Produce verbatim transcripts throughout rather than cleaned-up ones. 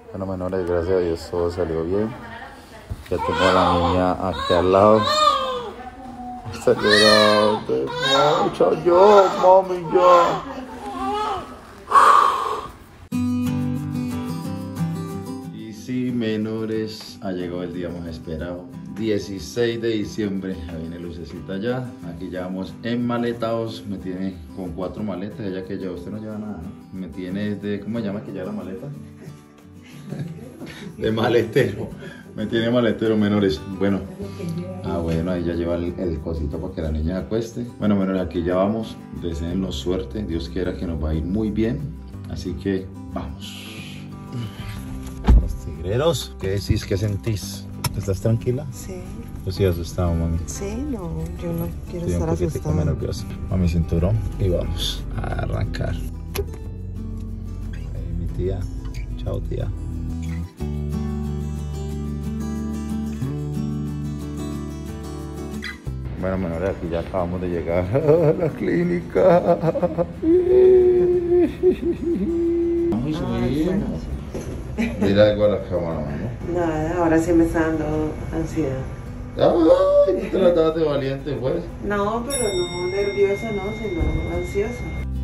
Bueno, menores, gracias a Dios todo salió bien. Ya tengo a la niña aquí al lado. Está llorando. Mucho yo, mami, yo. Y sí, menores, ha llegado el día más esperado. dieciséis de diciembre, ya viene lucecita ya. Aquí ya vamos enmaletados. Me tiene con cuatro maletas. Ella que ya usted no lleva nada, ¿no? Me tiene de, ¿cómo se llama que ya la maleta? De maletero. Me tiene maletero, menores. Bueno, ah, bueno, ahí ya lleva el, el cosito para que la niña se acueste. Bueno, menores, aquí ya vamos. Deseennos suerte. Dios quiera que nos va a ir muy bien. Así que vamos. Los tigreros, ¿qué decís? ¿Qué sentís? ¿Estás tranquila? Sí. Yo estoy asustado, mami. Sí, no, yo no quiero Estoy estar un poquitico asustada. nervioso. Mami, cinturón y vamos a arrancar. Ahí, mi tía. Chao, tía. Bueno, menores, aquí ya acabamos de llegar a la clínica. Vamos a Ay, subir. bueno, Dile algo a la cámara, ¿no? nada, ahora sí me está dando ansiedad. Ay, tú tratabas de valiente, pues. No, pero no nerviosa, no, sino ansiosa.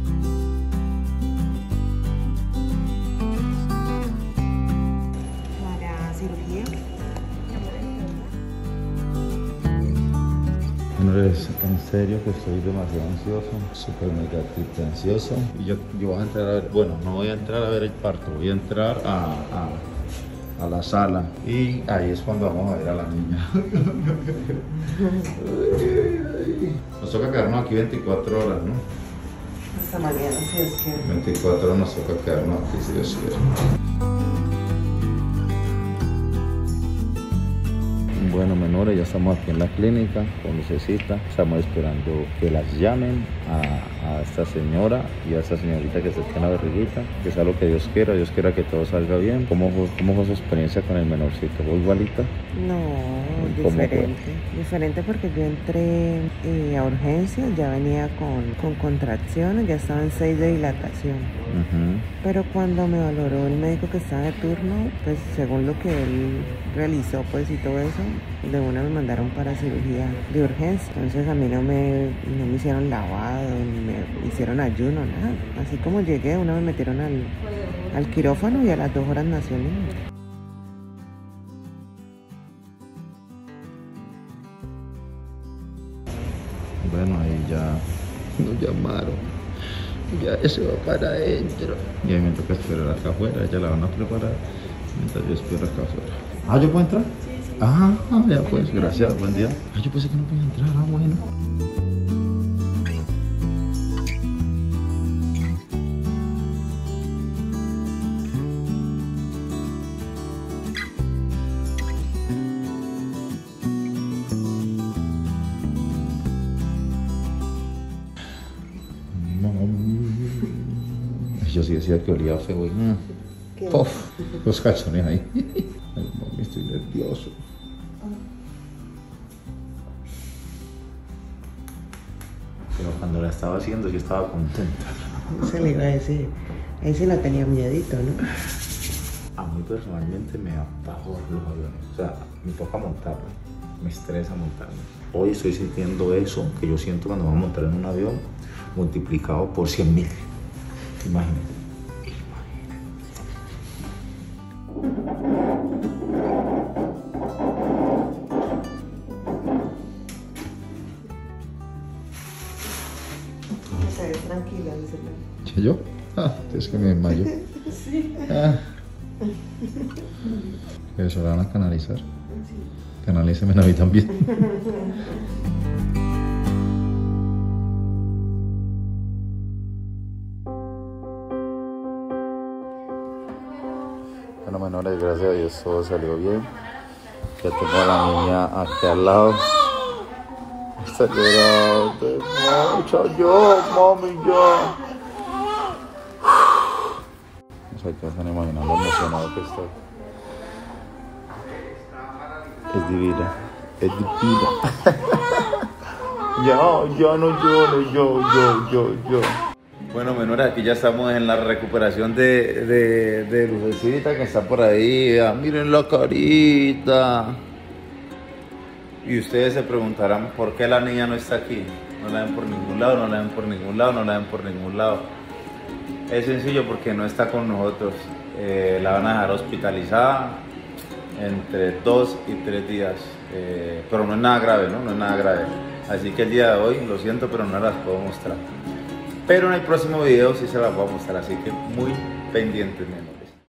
¿Para cirugía? Menores, en serio que estoy demasiado ansioso, súper mega triple ansioso. Y yo, yo voy a entrar a ver, bueno, no voy a entrar a ver el parto, voy a entrar a, a, a la sala. Y ahí es cuando vamos a ver a la niña. Nos toca quedarnos aquí veinticuatro horas, ¿no? Hasta mañana, si Dios quiere. veinticuatro horas nos toca quedarnos aquí, si Dios quiere. Bueno, menores, ya estamos aquí en la clínica con lucecita. Estamos esperando que las llamen a, a esta señora y a esta señorita que se tiene la barriguita, que sea lo que Dios quiera. Dios quiera que todo salga bien. ¿Cómo fue, cómo fue su experiencia con el menorcito? ¿Fue igualita? No, ¿Cómo fue? diferente. Diferente porque yo entré eh, a urgencias, ya venía con, con contracciones, ya estaba en seis de dilatación. Uh-huh. Pero cuando me valoró el médico que estaba de turno, pues según lo que él realizó pues y todo eso, de una me mandaron para cirugía de urgencia. Entonces a mí no me, no me hicieron lavado, ni me hicieron ayuno, nada. Así como llegué, una me metieron al, al quirófano y a las dos horas nació el niño. Bueno, ahí ya nos llamaron. Ya eso va para adentro. Y ahí me toca esperar acá afuera. Ya la van a preparar mientras yo espero acá afuera. Ah, ¿yo puedo entrar? Sí, sí. Ah, ya pues, gracias, buen día. Ah, yo pensé que no podía entrar, ah, bueno. Yo sí decía que olía feo y mm. Puff, los calzones ahí. Ay, mami, estoy nervioso. Pero cuando la estaba haciendo yo estaba contenta. Se le iba a decir, ahí sí la tenía miedito, ¿no? A mí personalmente me da pavor los aviones. O sea, me toca montarme, me estresa montarme. Hoy estoy sintiendo eso que yo siento cuando voy a montar en un avión multiplicado por cien mil. Imagínate. Se ve tranquila, dice. ¿Que yo? Ah, es que me desmayo. Sí. Ah. Eso la van a canalizar. Canalíceme a mí también. Bueno, menores, gracias a Dios todo salió bien. Ya tengo a la niña aquí al lado. Está llorando. Mucho yo, mami, yo. No sé qué están imaginando lo emocionado que estoy. Es divina. Es divina. Ya, ya no llores, yo, yo, yo, yo. Bueno, menores, aquí ya estamos en la recuperación de, de, de Lucecita, que está por ahí. Ah, miren la carita. Y ustedes se preguntarán por qué la niña no está aquí. No la ven por ningún lado, no la ven por ningún lado, no la ven por ningún lado. Es sencillo, porque no está con nosotros. Eh, la van a dejar hospitalizada entre dos y tres días. Eh, pero no es nada grave, ¿no? No es nada grave. Así que el día de hoy, lo siento, pero no las puedo mostrar. Pero en el próximo video sí se las voy a mostrar, así que muy pendientes, menos.